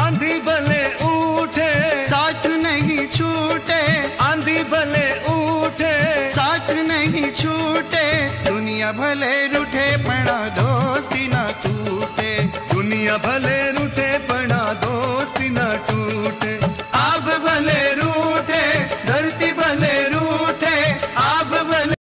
आंधी भले उठे साथ नहीं छूटे, आंधी भले उठे साथ नहीं छूटे। दुनिया भले रूठे पड़ा दोस्ती ना टूटे, दुनिया भले